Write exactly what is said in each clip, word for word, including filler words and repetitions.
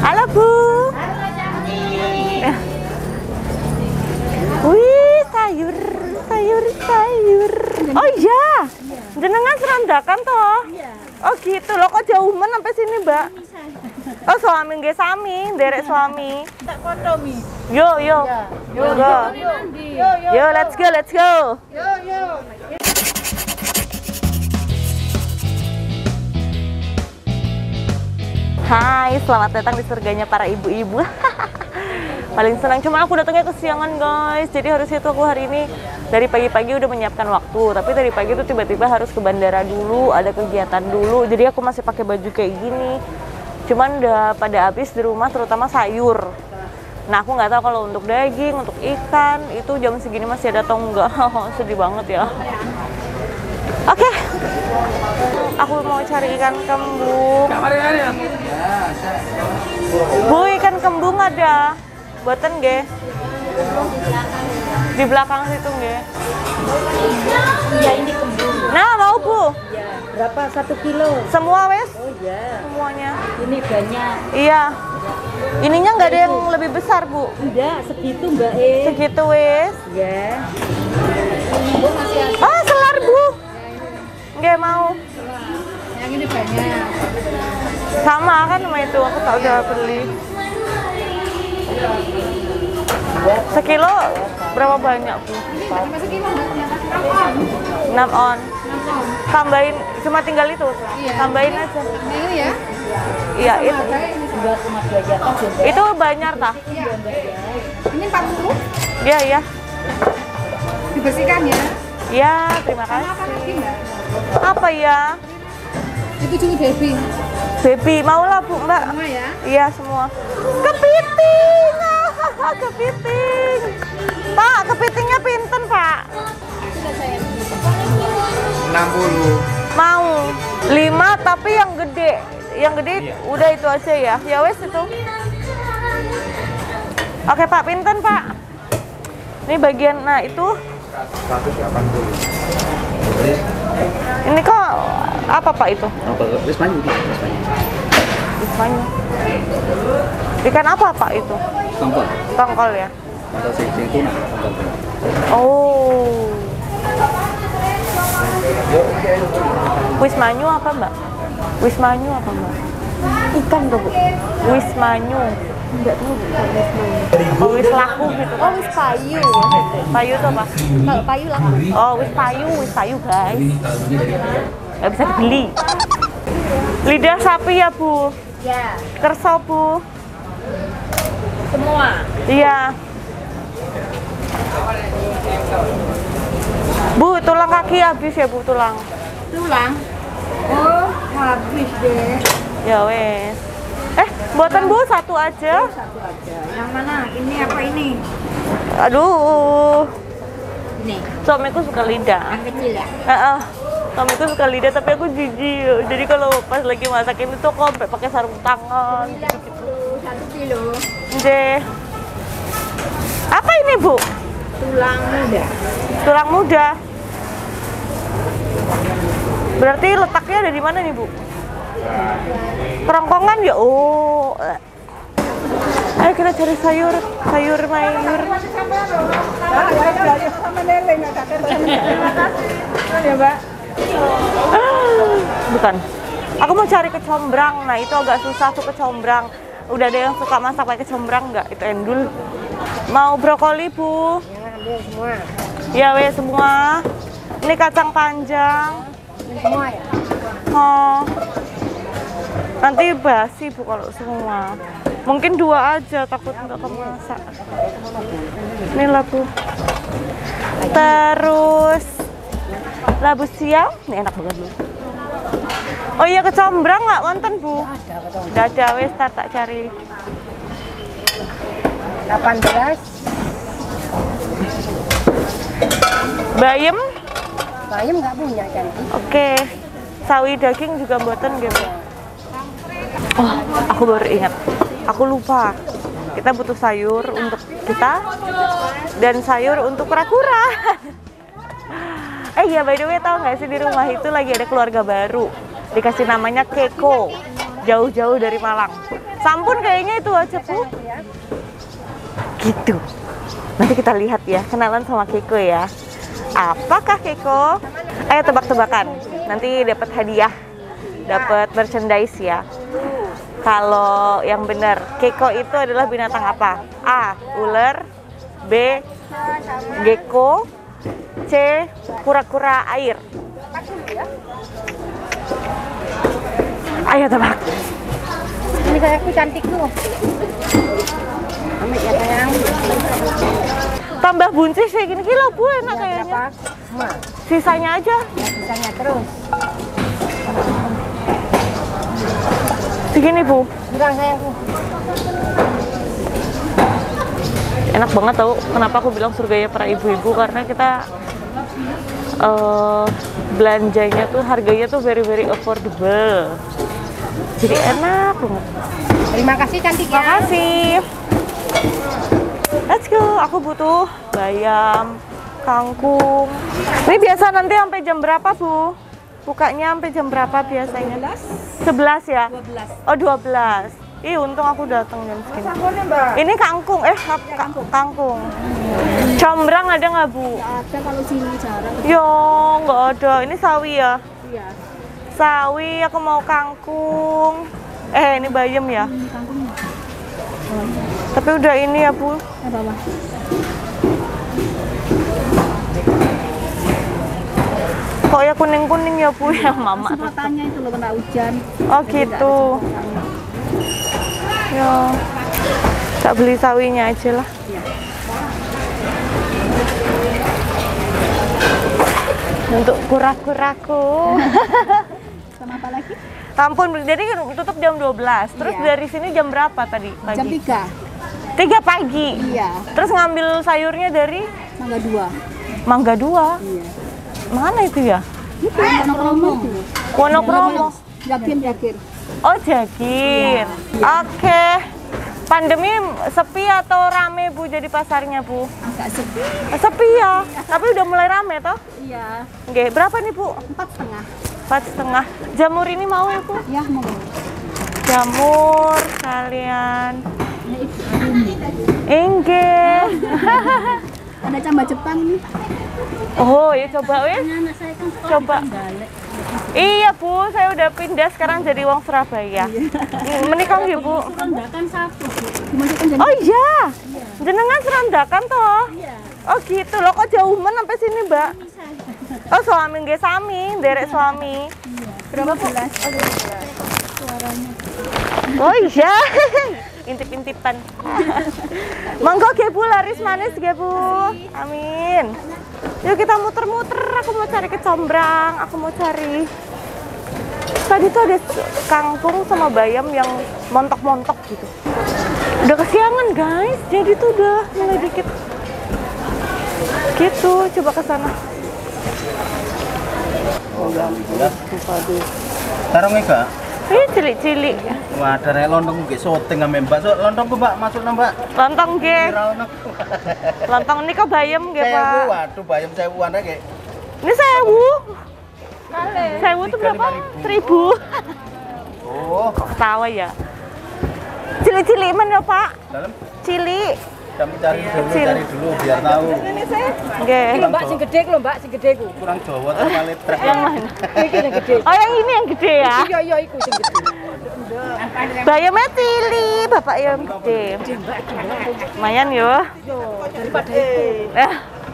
Halo Bu. Halo cantik. Wih, sayur, sayur, sayur. Oh iya, jenengan serandakan toh? Iya. Oh gitu loh, kok jauh men sampai sini Mbak? Oh suami nggih sami, derek suami. Tak foto mi. Yo yo, yo go. Yo yo. Yo let's go, let's go. Yo yo. Hai, selamat datang di surganya para ibu-ibu. Paling senang, cuma aku datangnya kesiangan guys. Jadi harusnya tuh aku hari ini dari pagi-pagi udah menyiapkan waktu. Tapi dari pagi tuh tiba-tiba harus ke bandara dulu, ada kegiatan dulu. Jadi aku masih pakai baju kayak gini. Cuman udah pada habis di rumah, terutama sayur. Nah aku nggak tahu kalau untuk daging, untuk ikan itu jam segini masih ada atau enggak. Sedih banget ya. Oke, okay. Aku mau cari ikan kembung. Bu, ikan kembung ada, buatan ge di belakang situ ge. Ya ini kembung. Nah mau Bu? Ya. Berapa satu kilo? Semua wes? Oh ya. Semuanya. Ini banyak. Iya. Ininya nggak ada yang lebih besar Bu? Enggak, segitu Mbak E. Segitu wes? Ya. Ah selar Bu? Nggak mau. Yang ini banyak. Sama kan sama itu, aku tak udah beli. Sekilo berapa banyak Bu? enam on. Tambahin, cuma tinggal itu. Tambahin aja. Ini ya? Iya itu. Itu banyak tah? Ini empat puluh. Iya iya. Dibersihkan ya. Iya, terima kasih. Apa ya? Itu cumi baby. Baby, mau lah Bu Mbak. Semua ya? Iya semua. Kepiting, kepiting. Pak, kepitingnya pinten Pak? enam puluh. Mau lima tapi yang gede. Yang gede iya. Udah itu aja ya. Ya wes itu. Oke Pak, pinten Pak? Ini bagian, nah itu seratus delapan puluh. ini kok apa Pak itu? Apa? Wismanyu, Wismanyu. Wismanyu. Ikan apa Pak itu? Tongkol. Tongkol ya? Tongkol sing sing tuna, tongkol tuna. Oh. Wismanyu apa Mbak? Wismanyu apa Mbak? Ikan tuh Bu. Wismanyu. Enggak tahu bukan wismanyu. Oh wis laku gitu. Oh wis payu. Payu tuh apa? Kalau payu laku. Oh wis payu, wis payu guys. Nggak bisa dibeli. Lidah sapi ya Bu? Ya. Kerso Bu? Semua. Iya. Bu, tulang kaki habis ya Bu, tulang? Tulang. Oh, habis deh. Ya wes. Eh, buatan Bu satu aja. Satu aja. Yang mana? Ini apa ini? Aduh. Ini. Suamiku suka lidah. Yang kecil ya? Heeh. Suamiku suka lidah tapi aku jijik. Jadi kalau pas lagi masak ini tuh aku sampai pakai sarung tangan gitu-gitu. Satu kilo. Deh. Apa ini Bu? Tulang muda. Tulang muda. Berarti letaknya ada di mana nih Bu? Kerongkongan ya? Oh. Ayo kita cari sayur, sayur mayur. Sama lele nggak kakek. Ya Mbak. Bukan. Aku mau cari kecombrang. Nah itu agak susah tuh kecombrang. Udah ada yang suka masak pakai kecombrang nggak? Itu endul. Mau brokoli Bu? Ya ambil semua. Ya weh semua. Ini kacang panjang. Ini semua ya. Oh. Nanti basi Bu kalau semua. Mungkin dua aja, takut nggak kemasak. Ini lah Bu. Terus labu siam, ini enak banget Bu. Oh iya kecombrang nggak wonten Bu? Nggak ada, wes tak tak cari. delapan belas. Bayem? Bayam nggak punya kan? Oke. Sawi daging juga buatan gitu. Oh, aku baru ingat. Aku lupa. Kita butuh sayur untuk kita dan sayur untuk kura-kura. Eh iya, by the way, tau nggak sih di rumah itu lagi ada keluarga baru. Dikasih namanya Keko. Jauh-jauh dari Malang. Sampun kayaknya itu aja, Bu. Gitu. Nanti kita lihat ya, kenalan sama Keiko ya. Apakah Keiko? Ayo tebak-tebakan. Nanti dapat hadiah, dapat merchandise ya. Kalau yang benar, Keiko itu adalah binatang apa? A. Ular, B. Gecko, C. Kura-kura air. Ayo tebak. Ini kayakku cantik tuh. Amit ya sayang. Tambah buncis kayak gini kilo Bu, enak kayaknya. Sisanya aja. Ya, sisanya terus. Segini Bu. Kurang sayangku. Enak banget tau. Kenapa aku bilang surganya para ibu-ibu, karena kita uh, belanjanya tuh harganya tuh very very affordable. Jadi enak banget. Terima kasih cantik ya. Makasih. Let's go. Aku butuh bayam, kangkung. Ini biasa nanti sampai jam berapa, Bu? Bukanya sampai jam berapa biasanya? sebelas ya? Oh, dua belas. Ih, untung aku datang jam segini. Ini kangkung, eh ka ka kangkung. Combrang ada nggak, Bu? Ada kalau sini jarang. Yo, nggak ada. Ini sawi ya? Iya. Sawi, aku mau kangkung. Eh, ini bayam ya? Kangkungnya. Tapi udah ini ya, Bu. Apa, Mas? Kok ya kuning-kuning ya, Bu, ya mama. Semuanya itu loh kena hujan. Oh gitu. Ya, tak beli sawinya aja lah. Iya. Untuk kura-kuraku. Sama apa lagi? Ampun, jadi tutup jam dua belas. Terus Iya. dari sini jam berapa tadi pagi? Jam tiga. tiga pagi. Iya. Terus ngambil sayurnya dari Mangga dua. Mangga dua. Iya. Mana itu ya? Itu yang Wonokromo itu. Wonokromo. Yakin yakin. Oh, Jagir. Oke. Pandemi sepi atau rame, Bu, jadi pasarnya, Bu? Agak sepi. Sepi ya, tapi udah mulai rame toh? Iya. Oke, berapa nih, Bu? Empat setengah. Empat setengah. Jamur ini mau ya, Bu? Ya mau. Jamur kalian. Ini itu. Enggak. Ada camba Jepang ini. Oh, ya coba ya. Anak saya kan sekolah Coba. di Trenggalek. Iya, Bu, saya udah pindah sekarang jadi wong Surabaya. Menikah ya, Bu? Rendakan satu. Dimasukkan jadi. Oh iya. Jenengan serandakan toh? Iya. Oh gitu loh, kok jauh men sampai sini, Mbak? Oh, suami nggih sami, derek suami. Berapa, Bu? Suaranya. Oh iya. Intip-intipan. Monggo ge Bu, laris manis ge Bu. Amin. Yuk kita muter-muter, aku mau cari kecombrang, aku mau cari. Tadi tuh ada kangkung sama bayam yang montok-montok gitu. Udah kesiangan guys, jadi tuh udah mulai dikit. Gitu, coba ke sana. Tarungnya Kak? Ih, cilik-cilik. Wah, ada rek lontong nggih syuting ame Mbak. So, lontongku Mbak, masuk nang Mbak. Lontong ge. Kira ono. Lontong ini kok bayam ge, Sewu, Pak. waduh bayam sewuan aja kayak. Ini sewu. Sewu tuh berapa? Seribu. Oh, Tawa ya. Cilik-cilik mana, Pak? dalam Cilik. kami cari dulu, Kecil. cari dulu biar tahu. Nggih. Mbak sing gede ku lho, Mbak sing gede ku. Kurang Jawa terlalu trek. Yang mana? Iki sing gede. Oh, yang ini yang gede ya. Iya iya iku sing gede. Bayamnya cilik, Bapak yang gede. Lumayan yo. Daripada itu. Eh.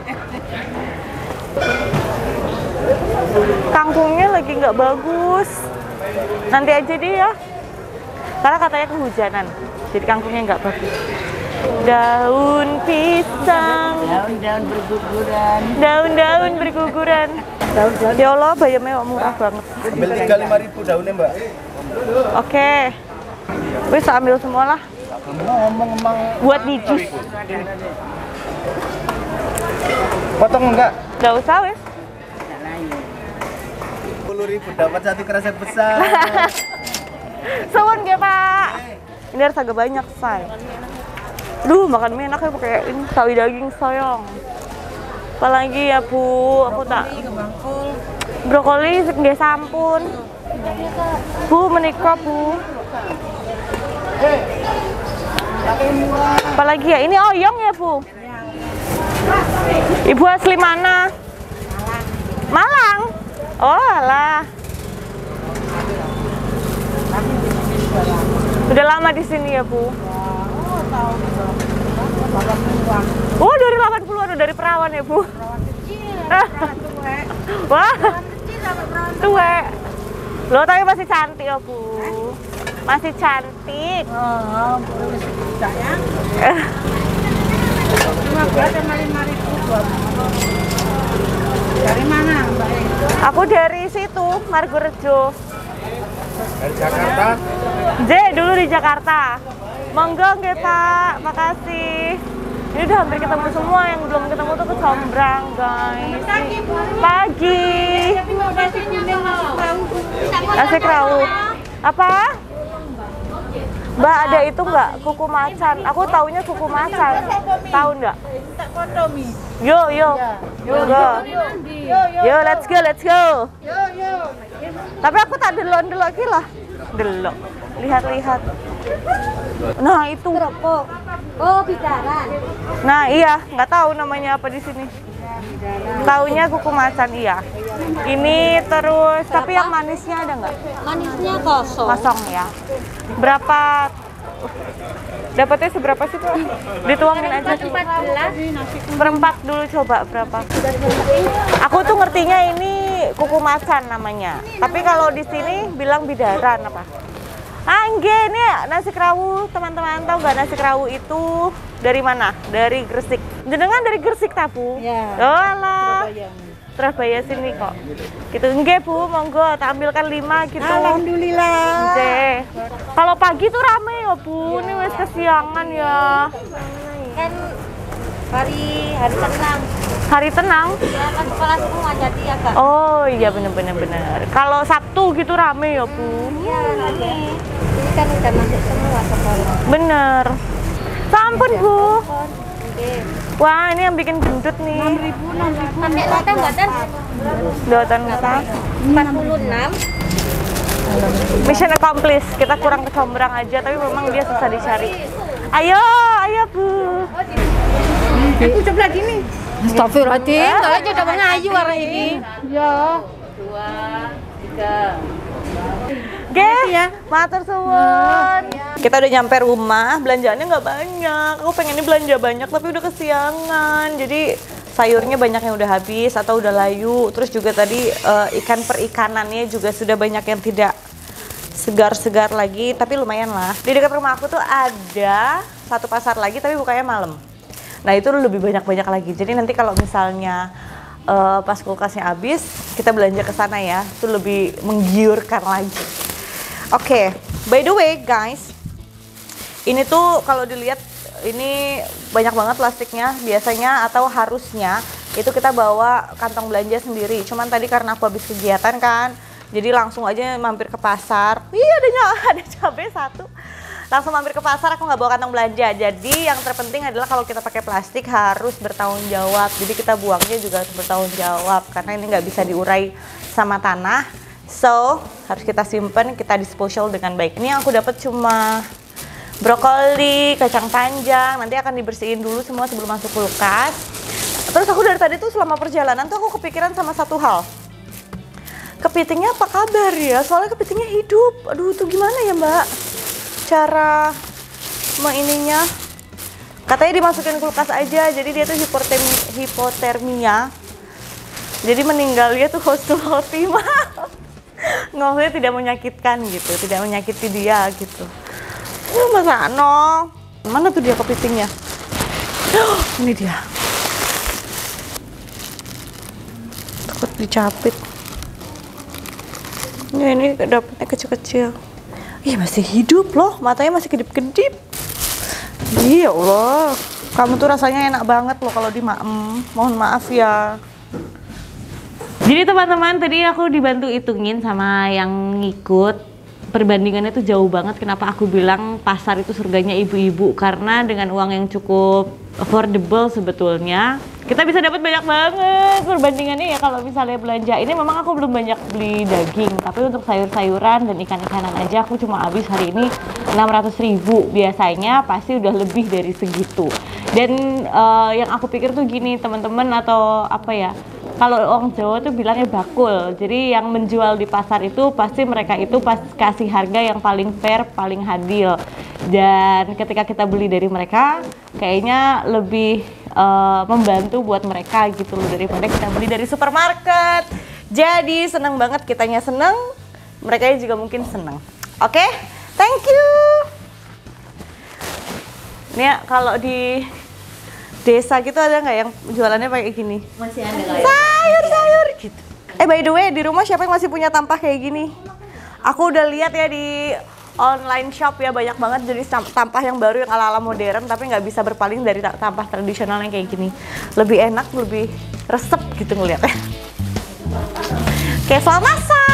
Kangkungnya lagi nggak bagus. Nanti aja deh ya. Karena katanya kehujanan. Jadi kangkungnya nggak bagus. Daun pisang. Daun-daun berguguran. Daun-daun berguguran. Daun-daun. Ya Allah, bayamnya kok murah banget. Ambil tiga lima ribu daunnya Mbak. Oke. Wis ambil semua lah. Ngomong emang. Buat di jus. Potong enggak? Nggak usah wis. sepuluh ribu dapat satu kresek besar. Suwun nggih, Pak. Ini harus agak banyak, say. Duh, makan mie enaknya pakai ini sawi daging soyong. Apalagi ya, Bu, aku tak brokoli nggih sampun. Bu, menika, Bu. Apalagi ya? Ini oyong ya, Bu? Ibu asli mana? Malang. Oh, alah. Udah lama di sini ya, Bu? Oh, dari delapan puluhan, dari perawan ya, Bu? Wah, tua. Loh, tapi masih cantik ya, Bu? Masih cantik. Oh, lima belas sama lima ribu. Dari mana, Mbak? Aku dari situ, Margorejo. Dari Jakarta. J, dulu di Jakarta. Monggo nggih, Pak. Makasih. Ini udah hampir ketemu semua, yang belum ketemu tuh ke Sombrang, guys. Pagi. Nasi rawut. Apa? Mbak, ada itu nggak? Kuku macan. Aku taunya kuku macan. Tahu nggak? Yo, yo. Yo, go. Yo, let's go, let's go. Tapi aku tak delok-delok iki lah. Delok. Lihat-lihat. Nah, itu. Oh, bidaran. Nah, iya, nggak tahu namanya apa di sini. Taunya kuku macan, iya. Ini terus, tapi yang manisnya ada nggak? Manisnya kosong. Kosong ya. Berapa? Dapatnya seberapa sih, Pak? Dituangin aja. empat belas. Perempat dulu coba berapa? Aku tuh ngertinya ini kuku macan namanya. Tapi kalau di sini bilang bidaran apa? Ah, enggak, ini nasi kerawu, teman-teman tahu nggak nasi kerawu itu dari mana? Dari Gresik. Jenengan dari Gresik, ta, Bu? Ya. Oh, alah. Surabaya sini kok. Gitu, enggak, Bu, monggo tak ambilkan lima gitu. Alhamdulillah. Oke. Kalau pagi tuh rame ya, Bu. Ini wes kesiangan ya. Kan hari hari tenang. Hari tenang. Ya kan sekolah semua jadi agak. Oh iya, bener-bener bener. Kalau Sabtu gitu rame ya, Bu. Iya, rame. Ini kan udah masuk semua sekolah. Bener. Sampun, Bu. Oke. Wah, ini yang bikin gendut nih. enam ribu, enam ribu. Sampai datang badan Dotan kita. empat puluh enam. Mission accomplished. Kita kurang kecombrang aja, tapi memang dia susah dicari. Ayo, ayo, Bu. Aku coba gini. Astagfirullahaladzim, kalau aja udah mengayu hari ini. Ya. Dua, tiga. Oke, ya. Matur suwun. Kita udah nyampe rumah, belanjaannya nggak banyak. Aku pengennya belanja banyak, tapi udah kesiangan. Jadi sayurnya banyak yang udah habis atau udah layu. Terus juga tadi uh, ikan perikanannya juga sudah banyak yang tidak segar-segar lagi. Tapi lumayan lah. Di dekat rumah aku tuh ada satu pasar lagi, tapi bukanya malam. Nah, itu lebih banyak-banyak lagi. Jadi nanti kalau misalnya uh, pas kulkasnya habis, kita belanja ke sana ya. Itu lebih menggiurkan lagi. Oke, okay. By the way guys, ini tuh kalau dilihat ini banyak banget plastiknya. Biasanya atau harusnya itu kita bawa kantong belanja sendiri. Cuman tadi karena aku habis kegiatan kan, jadi langsung aja mampir ke pasar. Iya, adanya ada cabai satu. Langsung mampir ke pasar, aku nggak bawa kantong belanja. Jadi yang terpenting adalah kalau kita pakai plastik harus bertanggung jawab. Jadi kita buangnya juga harus bertanggung jawab karena ini nggak bisa diurai sama tanah. So harus kita simpan, kita disposal dengan baik. Ini yang aku dapat cuma brokoli, kacang panjang. Nanti akan dibersihin dulu semua sebelum masuk kulkas. Terus aku dari tadi tuh selama perjalanan tuh aku kepikiran sama satu hal. Kepitingnya apa kabar ya? Soalnya kepitingnya hidup. Aduh, itu gimana ya, Mbak? Cara mengininya, katanya dimasukin kulkas aja, jadi dia tuh hipotermi, hipotermia, jadi meninggalnya tuh hostuloti. Maksudnya tidak menyakitkan gitu, tidak menyakiti dia gitu. Uh, masa no, mana tuh dia kepitingnya? Oh, ini dia. Takut dicapit. Ya, ini dapetnya kecil-kecil. Ih, masih hidup loh, matanya masih kedip-kedip. Iya Allah, kamu tuh rasanya enak banget loh kalau dimaem. Mohon maaf ya. Jadi teman-teman, tadi aku dibantu hitungin sama yang ngikut. Perbandingannya tuh jauh banget. Kenapa aku bilang pasar itu surganya ibu-ibu? Karena dengan uang yang cukup affordable sebetulnya, kita bisa dapat banyak banget perbandingannya ya. Kalau misalnya belanja ini memang aku belum banyak beli daging, tapi untuk sayur-sayuran dan ikan-ikanan aja aku cuma habis hari ini enam ratus ribu. Biasanya pasti udah lebih dari segitu. Dan uh, yang aku pikir tuh gini teman-teman, atau apa ya, kalau orang Jawa tuh bilangnya bakul. Jadi yang menjual di pasar itu pasti mereka itu pas kasih harga yang paling fair, paling adil. Dan ketika kita beli dari mereka, kayaknya lebih uh, membantu buat mereka gitu loh, daripada kita beli dari supermarket. Jadi seneng banget, kitanya seneng, mereka juga mungkin seneng. Oke, okay? Thank you. Ini ya, kalau di desa gitu ada nggak yang jualannya kayak gini? Masih ada nggak ya? Sayur-sayur gitu. Eh by the way, di rumah siapa yang masih punya tampah kayak gini? Aku udah lihat ya di online shop ya, banyak banget jenis tampah yang baru yang ala-ala modern, tapi nggak bisa berpaling dari tampah tradisional yang kayak gini. Lebih enak, lebih resep gitu ngeliatnya. Oke, selamat masak.